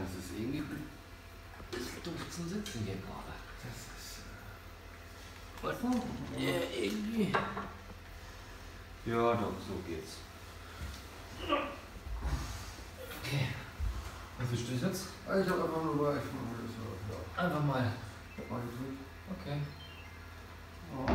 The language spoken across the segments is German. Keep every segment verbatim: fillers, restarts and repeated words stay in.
das ist irgendwie ein bisschen doof zum Sitzen hier gerade. Das ist. Was? Ja, irgendwie. Ja, doch, so geht's. Okay. Was willst du jetzt? Ich hab einfach nur mal. Ich mach das so. Ja. Einfach mal. Mal gedrückt. Okay. Oh.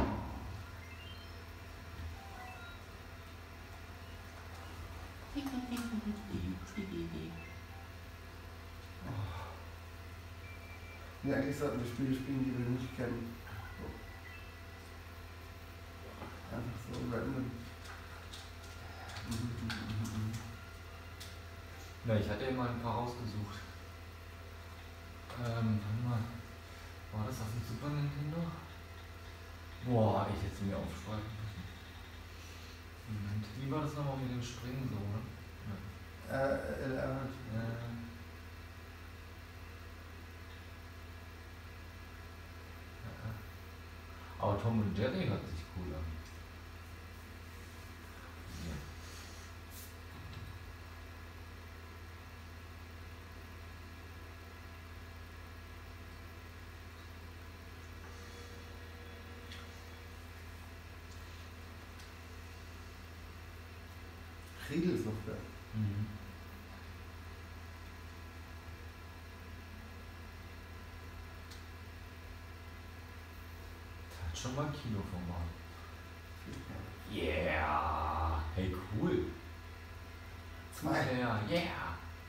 Ja, eigentlich sollten wir Spiele spielen, die wir nicht kennen. So. Einfach so random. Ja, ich hatte ja mal ein paar rausgesucht. Ähm, warte mal. War das auf dem Super Nintendo? Boah, ich hätte es mir aufschreiben müssen. Moment. Wie war das nochmal mit dem Springen so, ne? Ja. Äh, äh, äh, Äh, Aber Tom und Jerry hört sich cool an. Ja. Riedel ist noch da. Mhm. Das hat schon mal Kinoformat. Yeah! Hey, cool! Zwei. Ja, yeah!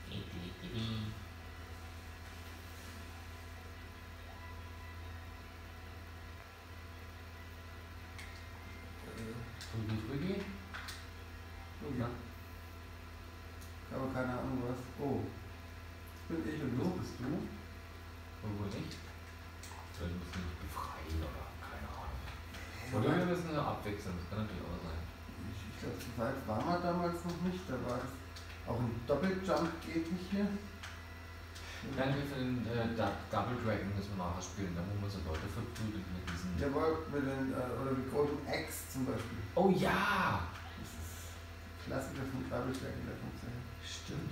Drüggi, drüggi. Okay. Ja. Aber keine Ahnung was. Oh. Das bin ich und Was du. bist du? Und wo nicht? Weil du musst nicht befreien oder keine Ahnung. Oder wir müssen eine abwechseln, das kann natürlich auch sein. Ich, ich glaube, so weit war man damals noch nicht. Da war es auch ein Doppeljump geht nicht hier. Nein, wir für den äh, Double Dragon müssen wir nachher spielen, da muss man so Leute verprügeln mit diesen. Jawohl, mit den, äh, oder mit Golden Axe zum Beispiel. Oh ja! Das ist Klassiker von Double Dragon, der funktioniert. Stimmt.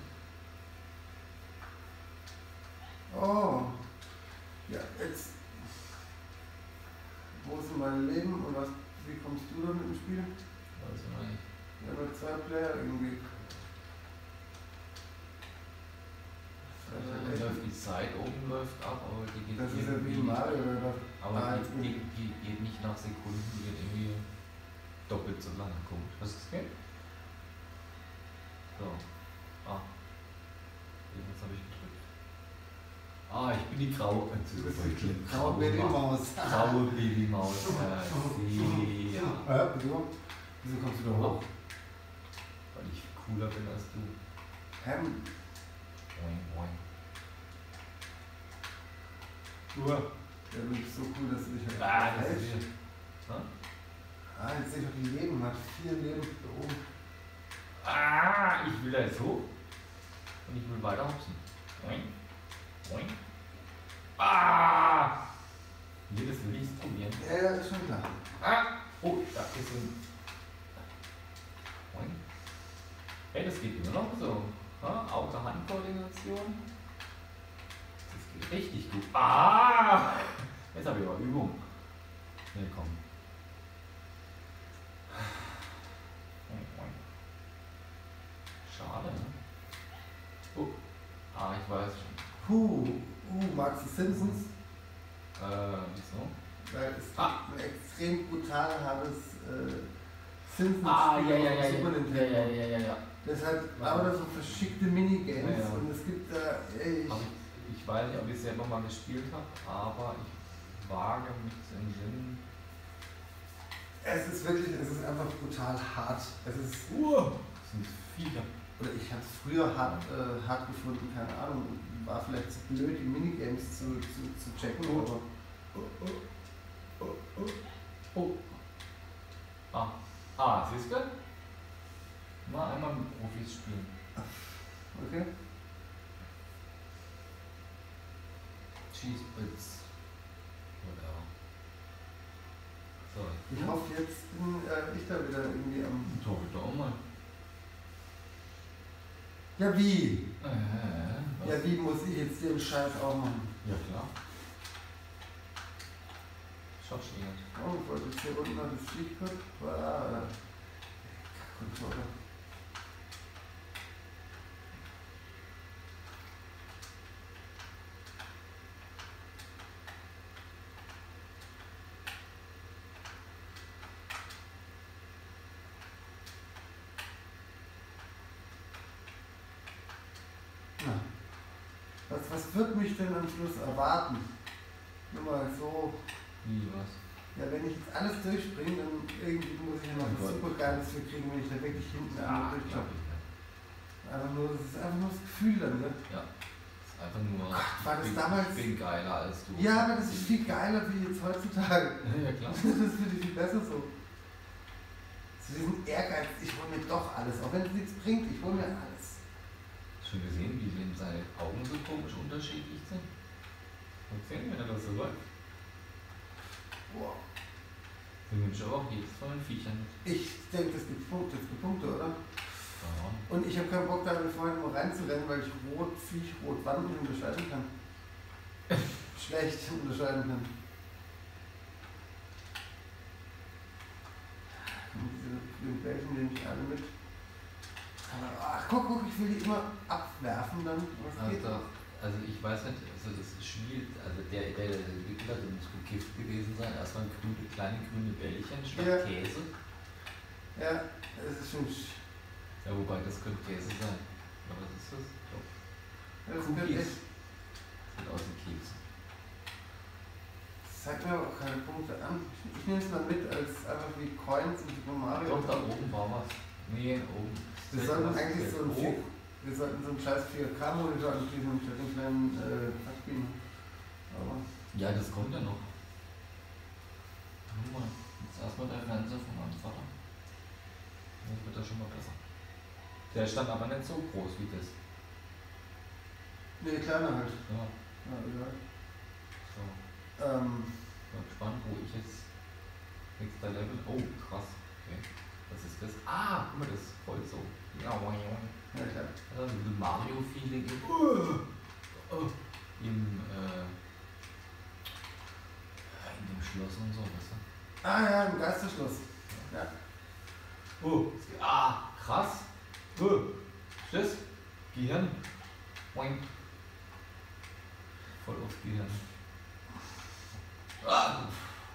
Oh. Ja, jetzt. Wo ist denn mein Leben und was, wie kommst du da mit dem Spiel? Weiß ich noch nicht. Ja, nur zwei Player irgendwie. Äh, läuft die Zeit oben läuft ab, aber die geht Das ist ja wie irgendwie- Mario oder Aber Ah, die, die, die geht nicht nach Sekunden, die geht irgendwie doppelt so lang. Komisch. Was ist das geht? So. Ah. Jetzt habe ich gedrückt. Ah, ich bin die graue. Du bist Ich bin die graue Babymaus. Graue Babymaus. Äh, ja. Äh, wieso? Wieso kommst du da hoch? Weil ich cooler bin als du. Hem. Boing, boing. Nur. Der bin ich so cool, dass du dich halt Ah, das hältst. ist hier. Hä? Ah, jetzt sehe ich auch die Leben, hat vier Leben da oben. Ah, ich will da jetzt hoch. Und ich will weiter hopsen. Boing. Boing. Ah! Nee, das will ich probieren. Ja, ja, ist schon klar. Ah! Oh, da ist ein. Boing. Hey, das geht immer noch so. Ja, Auge-Hand-Koordination. Das geht richtig gut. Ah! Jetzt habe ich aber Übung. Nee, komm. Boing, boing. Schade, ne? Oh. Ah, ich weiß schon. Puh, uh, magst du Simpsons? Äh, wieso? Weil es Ah. gibt ein extrem brutal hartes äh, Simpsons Ah, Spiel ja, ja, auf ja, dem Super ja, Nintendo. ja, ja, ja, ja. Das hat Ja. lauter so verschickte Minigames Ja, ja. und es gibt da, ey, ich, Hab ich, ich weiß nicht, ob ich es selber mal gespielt habe, aber ich wage mich zu entsinnen. es ist wirklich, es ist einfach brutal hart. Es ist, Uh, das sind Viecher. oder ich habe es früher hart, äh, hart gefunden, keine Ahnung, war vielleicht zu blöd, die Minigames zu, zu, zu checken, Oh. aber Oh, oh, oh, oh, oh. Ah, ah, siehst du? Mal einmal mit Profis spielen. okay. Cheese Bits. Whatever. So. Ich hoffe, jetzt bin äh, ich da wieder irgendwie am... Ich hoffe doch auch mal. Ja, wie? Äh, Ja, wie muss ich jetzt den Scheiß auch machen? Ja, klar. Schon schwierig. Oh, ich wollte jetzt hier unten noch das Stichcode. Wow. Controller. Ja. Was, was wird mich denn am Schluss erwarten? Nur mal so. Wie, was? Ja, wenn ich jetzt alles durchbringe, dann irgendwie muss ich ja noch Oh was Gott. super Geiles für kriegen, wenn ich da wirklich hinten Ja, einmal durchkomme. glaub ich nicht. Einfach nur, das ist einfach nur das Gefühl dann, ne? Ja. Das ist einfach nur. war das ich bin, damals- Ich bin geiler als du. Ja, aber das ist viel geiler wie jetzt heutzutage. Ja, klar. Das ist für dich viel besser so. Zu diesem Ehrgeiz, ich hole mir doch alles, auch wenn es nichts bringt, ich hole mir alles. Schon gesehen, wie denn seine Augen so komisch unterschiedlich sind? Und sehen, wenn er das so läuft. Boah. Wir wünschen aber auch jedes von den Viechern mit. Ich denke, das gibt Punkte, das gibt Punkte, oder? Ja. Und ich habe keinen Bock, da mit vorhin nur reinzurennen, weil ich rot, Viech, rot, wann nicht unterscheiden kann. Schlecht unterscheiden kann. Und diese grünen Bällchen nehme ich alle mit. Aber, ach, guck, guck, ich will die immer abwerfen dann. Was geht Also, da? also ich weiß nicht, also das ist schwierig, also der, der, der Entwickler, der muss gekifft gewesen sein. Erstmal grüne, kleine grüne Bällchen statt Ja. Käse. Ja, das ist schon. sch- Ja, wobei das könnte Käse sein. Aber was ist das? Doch. Das könnte Cookies. echt. Sieht aus wie Kekse. Das zeigt mir aber auch keine Punkte an. Ich, ich nehme es mal mit als einfach wie Coins in Super Mario. Doch, da oben war was. Nee, oben. Wir Ist sollten was eigentlich so ein hoch. vier, wir sollten so einen scheiß vier K-Monitor anschließen statt den kleinen äh, Touchscreen. Aber Ja, das kommt ja noch. Guck mal, jetzt erstmal der Fernseher von meinem Vater. Das wird ja schon mal besser. Der stand aber nicht so groß wie das. nee, kleiner halt. Ja, Ja, egal. so. Ähm, Bin gespannt, wo ich jetzt. Nächster Level. Oh, krass. Okay. Was ist das? Ah, guck mal, das ist voll so. Ja, wow, wow. ja klar. Also ein bisschen Mario-Feeling im, uh, uh, im äh, in dem Schloss und so, weißt du? Ah ja, ein Geisterschloss. Ja. Oh, es geht- ah, krass. Oh, ist das? Gehirn. Boing. Voll aufs Gehirn. Ah.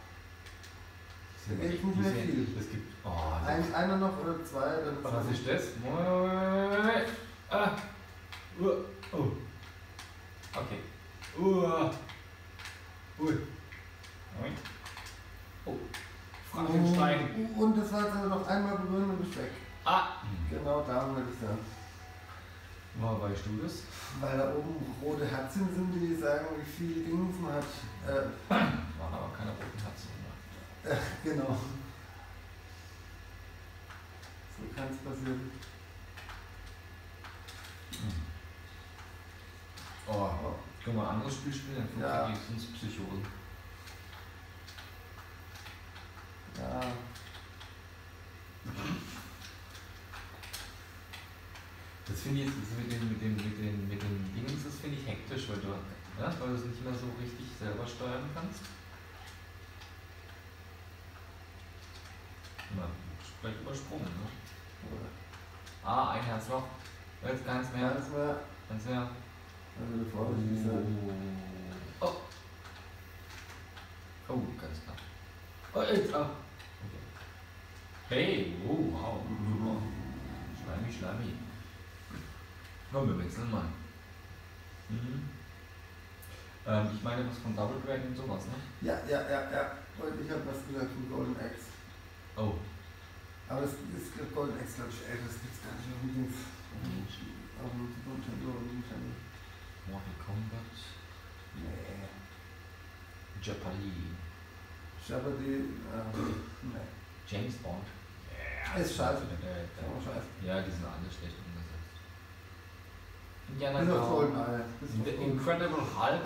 Da geht nicht mehr viel. Es gibt. Oh, Ein, einer noch oder zwei, dann was ist das? Ah. Uh. Oh. Okay. Uh. Ui. Moment. Oh. Frankenstein. Und, und das war jetzt aber noch einmal berühren und bist weg. Ah. Genau darum würde ich sagen. Woher weißt du das? Weil da oben rote Herzen sind, die sagen, wie viele Dinge man hat. Äh, Waren aber keine roten Herzen. äh, genau. So kann es passieren. Oh. Oh. Können wir ein anderes Spiel spielen? Dann Ja. funktioniert uns Psychosen. Ja. Das finde ich jetzt das mit den, mit den, mit den, mit den Dingen, das finde ich hektisch, weil du, ja, weil du es nicht mehr so richtig selber steuern kannst. Na, vielleicht übersprungen, ne? Ah, ein Herz noch. Jetzt keins mehr. Eins mehr. Keins mehr. Also vorsichtig sein. Oh. Oh, ganz klar. Oh, jetzt, ah. Okay. Hey, oh, wow. Super. Schleimi, schleimi. Komm, wir wechseln mal. Mhm. Ähm, ich meine was von Double Dragon und sowas, ne? Ja, ja, ja, ja. Und ich habe was gesagt von Golden Axe. Oh. Aber das ist Golden Axe, glaube ich, ey, das gibt's gar nicht auf dem Dings. Auf dem Super Nintendo und Nintendo. Mortal Kombat. Nee. Jeopardy. Jeopardy, äh, nee. James Bond. Ist scheiße. Der, der, der, Oh, scheiße. ja, die sind alle schlecht umgesetzt. Indiana Bis auf Jones. Goldeneye. Bis auf The Goldeneye. Incredible Hulk.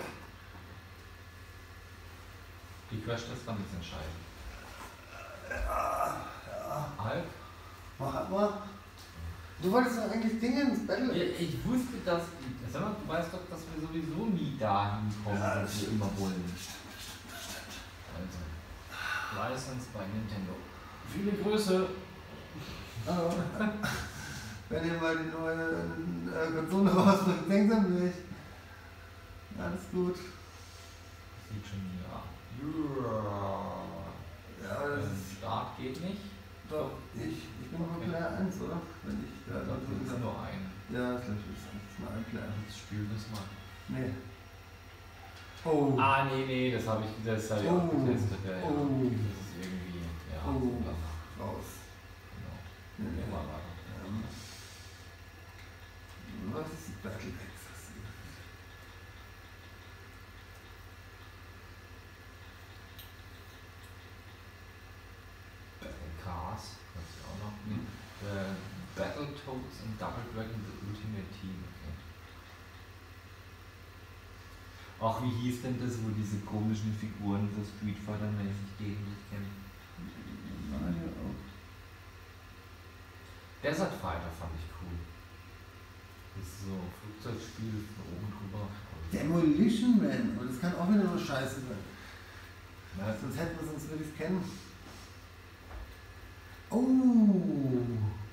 Die Crash Test war ein bisschen scheiße. Ja, ja. Hulk? Mach mal. Du wolltest doch eigentlich Dinge ins Battle. Ja, ich wusste, dass. Sag mal, du weißt doch, dass wir sowieso nie dahin kommen, Ja, was wir immer wollen. Also. License bei Nintendo. Viele Grüße. Aber wenn ihr mal die neue äh, Konsole rausbringt, denkt an mich. Alles gut. Sieht schon wieder. Ja, aber das Ähm, ist Start geht nicht. doch, ich, ich bin noch Okay. Player eins, oder? Wenn ich da Ich glaube, das ist nur ein. Ja, vielleicht ist es nur ein Player. Jetzt spiel das mal. Nee. Oh. Ah, nee, nee, das habe ich, das hab ich Oh. auch getestet. Ja, ja. Oh. Das ist irgendwie. Ja, Oh. so Raus. genau. Nee, nee. Gehen wir weiter. Ähm, was ist die Battle Access? Cars, was ich auch noch. Mhm. Äh, Battletoads und Double Dragon The Ultimate Team. Okay. Ach, wie hieß denn das, wo diese komischen Figuren so Street Fighter mäßig gegen sich kämpfen? Meine auch. Desert Fighter fand ich cool. Das ist so ein Flugzeugspiel von oben drüber. Demolition Man. Und das kann auch wieder nur Scheiße sein. Ja, Sonst hätten wir es uns wirklich kennen. Oh.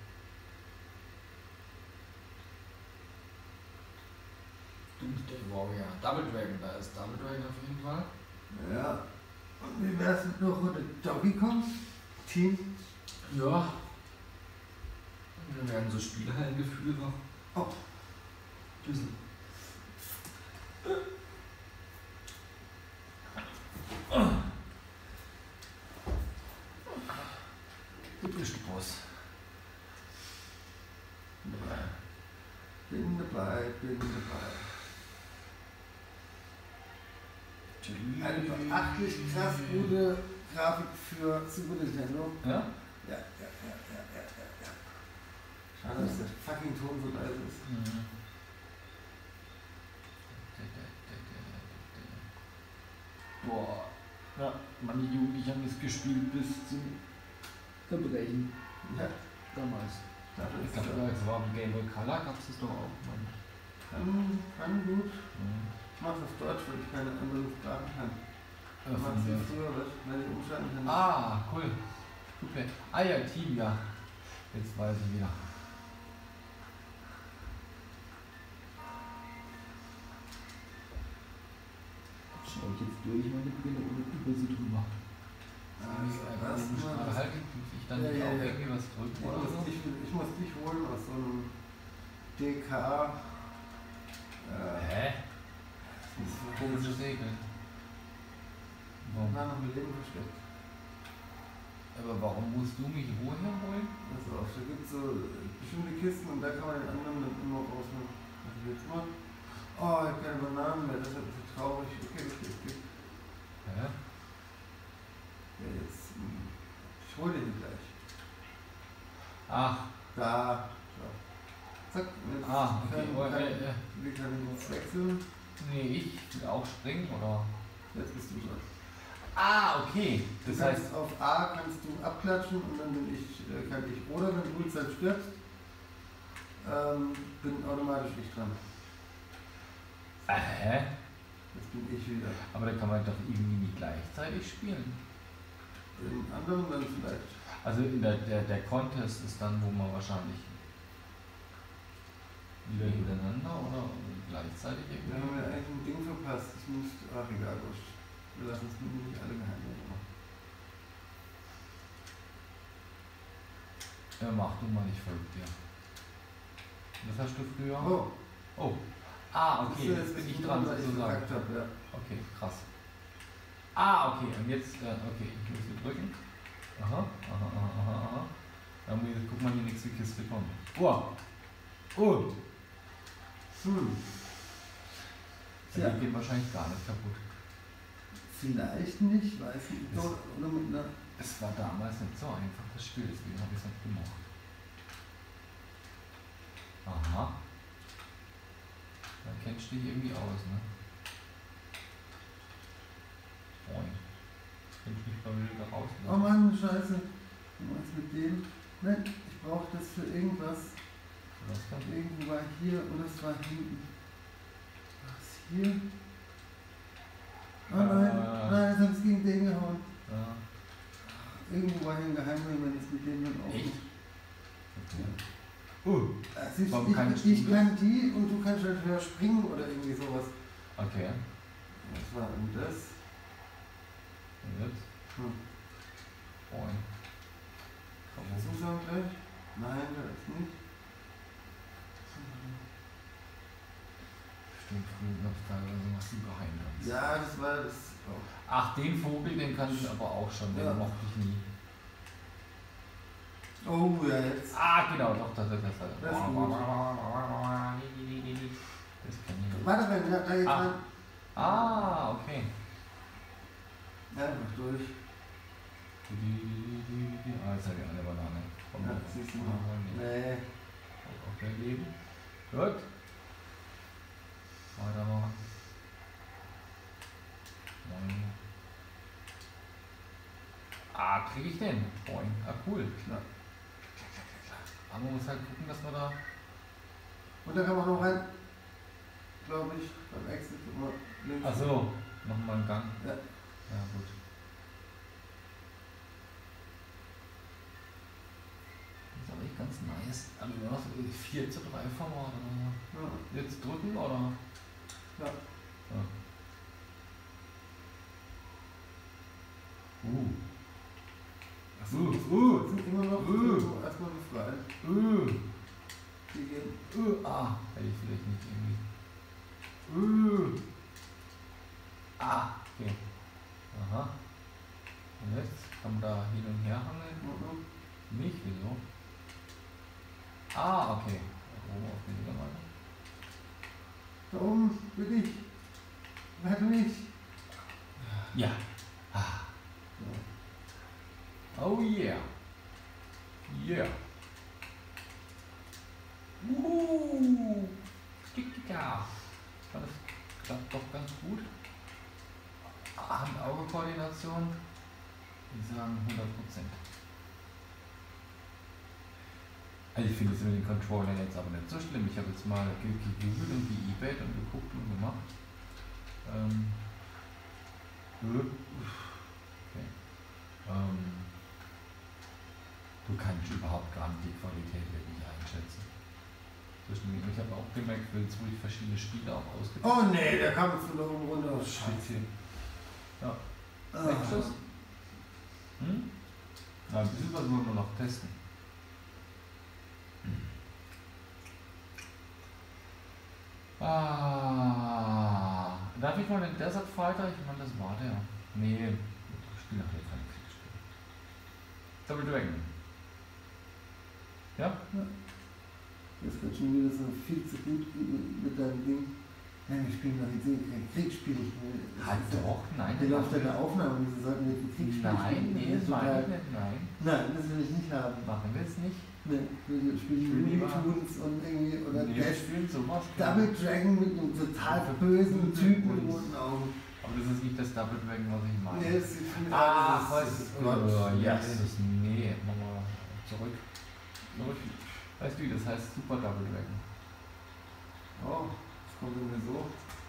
Doomsday Warrior. Double Dragon, da ist Double Dragon auf jeden Fall. Ja. Und wie wär's mit noch mit Donkey Kong? Team? Ja. Wir werden so Spielhallengefühl noch. Oh. Bisschen. Du bist Boss. Dabei. Bin dabei, bin dabei. Eine beachtlich krass gute Grafik für Super Nintendo. Ja? Ja, ja, ja, ja, ja, ja, ja. Schade, dass der fucking Ton so leise ist. Mhm. Boah. Ja, meine Jugendlichen haben das gespielt bis zum Verbrechen. Ja, Damals. dafür Ich ist glaube, es das war im Game Boy Color, gab es das doch auch. Mann. kann, kann gut. Mhm. Ich mach's auf Deutsch, weil ich keine anderen Sprachen kann. Ja, Ich von mach's mir. jetzt früher, wenn ich umschalten kann. Ah, cool. Super. Ah ja, Team, ja. Jetzt weiß ich wieder. Schau ich jetzt durch meine Brille oder über sie drüber? Also, erstmal gerade das- halt, muss ich dann Ja, nicht ja, auch ja. irgendwie was drücken Ich oder muss, so? dich, ich muss dich holen aus so einem D K. Äh, Hä? das ist Komische Segel. Warum? Na, noch mit Leben versteckt. Aber warum musst du mich woher holen? Also, da gibt es so bestimmte Kisten und da kann man den anderen dann immer rausnehmen. Also jetzt mal. Oh, ich habe keine Bananen mehr, das ist ein bisschen traurig. Okay, okay, okay. Hä? Ja, jetzt. hm, Ich hole den gleich. Ach, Da. So. Zack. und Jetzt ah, okay. kann, Oh, kann, äh, äh, wir können jetzt wechseln. nee, ich will auch springen, oder? Jetzt bist du dran. Ah, okay. Das Das heißt, heißt, auf A kannst du abklatschen und dann bin ich, äh, kann ich. Oder wenn du Uhrzeit stirbst, ähm, bin automatisch ich dran. äh, hä? Jetzt bin ich wieder. Aber da kann man doch irgendwie nicht gleichzeitig spielen. Den anderen dann vielleicht. Also in der, der, der Contest ist dann, wo man wahrscheinlich wieder hintereinander oder gleichzeitig Wir haben irgendwie. ja eigentlich ein Ding verpasst. Das müsste. Ach, egal, wurscht. Wir lassen es nicht alle geheim machen. Ja, mach du mal, ich folge dir. Was hast du früher? Oh, Oh. Ah, das okay, ist jetzt bin ich gut, dran weil ich sozusagen. verkackt hab, ja. Okay, krass. Ah, okay, und jetzt, äh, okay, ich muss hier drücken. Aha, aha, aha, aha, aha. Dann muss ich, guck mal, die nächste Kiste kommt. Oh! Oh! Hm. Ja. Ja. Die geht wahrscheinlich gar nicht kaputt. Vielleicht nicht, weiß ich nicht. Das- Oder oder mit einer. Es war damals nicht so einfach, das Spiel, deswegen habe ich es nicht gemacht. Aha. Da kennst du dich irgendwie aus, ne? Moin. Jetzt kann ich mich mal wieder raus. Oh Mann, Scheiße. Was mit dem? Nein, ich brauche das für irgendwas. Was dann? Irgendwo war hier und es war hinten. Was hier? Oh nein, Äh. nein, jetzt hat es gegen den gehauen. Ja. Irgendwo war hier ein Geheimring, wenn es mit dem dann auch. Echt? Ja. Uh. Das ist, Warum kannst ich, du ich das? kann die und du kannst halt höher springen oder irgendwie sowas. Okay. Was war denn das? Und jetzt? Hm. Moin. Zusagen gleich? Nein, das ist nicht. Stimmt, früher gab es teilweise noch so Geheimnis. Ja, das war das. Oh. Ach, den Vogel, den kannte ich aber auch schon, den Ja. mochte ich nie. Oh ja, jetzt. Ah, genau, doch, das ist das. Das, Das ist gut. das kenne ich nicht. Warte mal, ja, da jetzt Ah. rein. Ah, okay. Ja, mach durch. Ah, jetzt habe ich eine Banane. Komm, Ja, jetzt. siehst du Ah, mal. wollen wir. Nee. Auf dein Leben. Gut. Weitermachen. Nein. Ah, kriege ich den? Boing. Ah, cool. Ja. Aber man muss halt gucken, dass wir da. Und da kann man noch rein. Glaube ich, beim Exit immer links. Achso, nochmal einen Gang. Ja. Ja, gut. Das ist aber echt ganz nice. Aber wir noch vier zu drei Format oder so. Ja. Jetzt drücken oder? Ja. Ja. Uh. Achso, Uh, das uh, sind immer noch uh. so erstmal befreien. Uh. Die gehen. Uh. Ah, hätte ich vielleicht nicht irgendwie. Uh. Ah, okay. Aha. Und jetzt kann man da hin und her hangeln. Mhm. Nicht, wieso? Ah, okay. Da oben auf die Niederlage. Da oben bin ich. Warte nicht. Ja. Ah. Oh yeah. Yeah. Uh. Kika. Das klappt doch ganz gut. Hand-Auge-Koordination. Die sagen hundert Prozent. Also ich finde es mit den Controllern jetzt aber nicht so schlimm. Ich habe jetzt mal gegoogelt und geebayt und geguckt und gemacht. Ähm. Okay. Ähm. Du kannst überhaupt gar nicht die Qualität wirklich einschätzen. Ich habe auch gemerkt, wo ich verschiedene Spiele auch ausgetestet Oh nee, der kam jetzt von da oben runter. Scheiße. Ja. Ah. Nächstes? Hm? Na, ein bisschen was wollen wir noch testen. Ah, darf ich mal den Desert Fighter? Ich meine, das war der. Nee, ich spiele nachher kein Kriegsspiel. Double Dragon. Ja? Jetzt wird schon wieder so viel zu gut mit deinem Ding. Nein, wir spielen doch jetzt kein Kriegsspiel. Halt doch, nein. Der läuft eine Aufnahme, wieso sollten wir jetzt ein Kriegsspiel Nein, spielen? nee, das meine ich nicht, nein. Nein, das will ich nicht haben. Machen wir es nicht. Ne, wir spielen Spielen Looney lieber- Tunes und irgendwie, oder Nee, wir Dash spielen sowas. Double Dragon mit einem total bösen Typen mit roten Augen. Aber das ist nicht das Double Dragon, was ich meine. Nee, das sieht für mich Ah, aus, was? das ist Oh, Gott. yes. Nee, machen wir zurück. Zurück. Weißt du, wie das heißt? Super Double Dragon. Oh, das kommt mir so.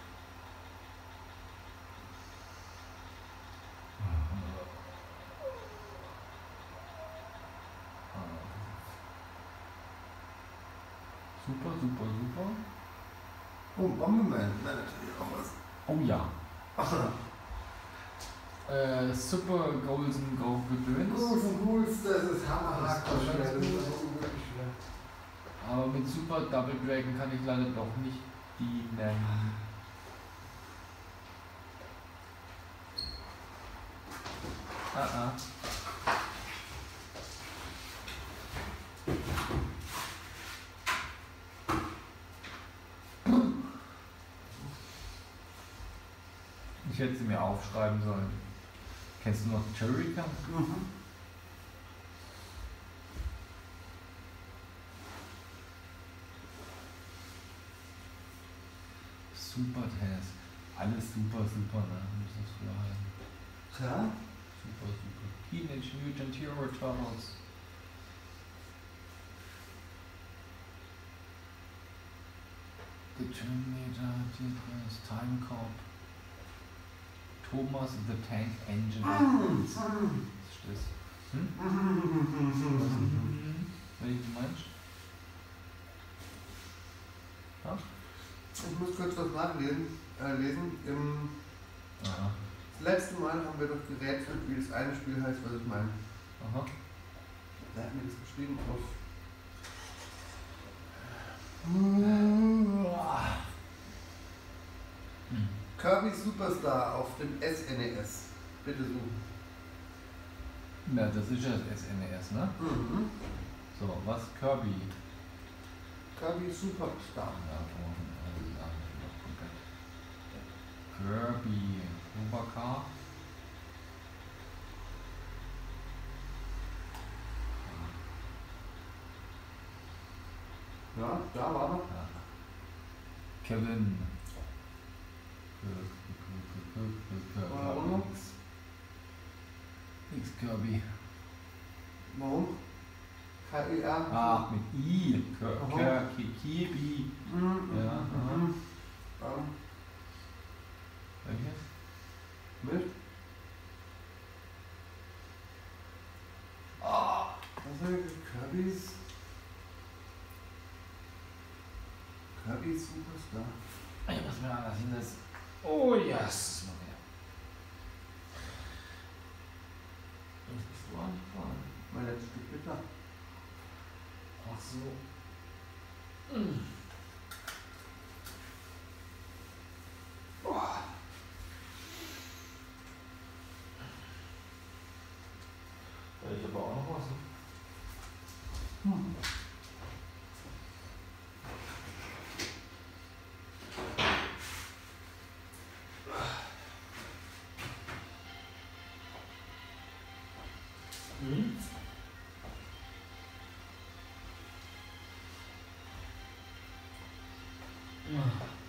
Super, super, super. Oh, Bomberman, nein, natürlich auch was. Oh ja. Ach, Äh, super Golden Go Gedöns. Großen Ghouls, das ist hammer Das hardcore ist schwer, das ganz ist gut. auch unmöglich schwer. Aber mit Super Double Dragon kann ich leider doch nicht dienen. Ah ah. Ich hätte sie mir aufschreiben sollen. Kennst du noch Cherika? Mhm. Super Task. Alles super, super, ne? Muss das früher heißen. Ja? Super, super. Teenage Mutant Hero Turtles. The Terminator, Tetris, Time Cop, Thomas the Tank Engine. Was ist das? Hm? Welches meinst du? Ja? Ich muss kurz was nachlesen. Äh, lesen. Im Aha. Das letzte Mal haben wir doch gerätselt, wie das eine Spiel heißt, was ich meine. Aha. Wer hat mir das geschrieben auf? Hm. Kirby Superstar auf dem S N E S. Bitte suchen. Ja, das ist ja das S N E S, ne? Mhm. So, was? Kirby. Kirby Superstar. Ja, oh, also sagen wir mal komplett. Kirby Robaka. Ja, da war er. Ja. Kevin. Warum? X Kirby. Warum? K I R. Ah, mit I. Aha. Kirby. Mhm. Ja, aha. Mhm. Dann Welches? mit. Ah, was sag ich? Kirby's. Kirby Superstar. Ich muss mir anders hinsetzen. Oh yes. Noch mehr. Was bist du angefahren? Mein letztes Stück bitter. Ach so. Mm. Boah. Da ist aber auch noch was. Hm. Mhm. Ja.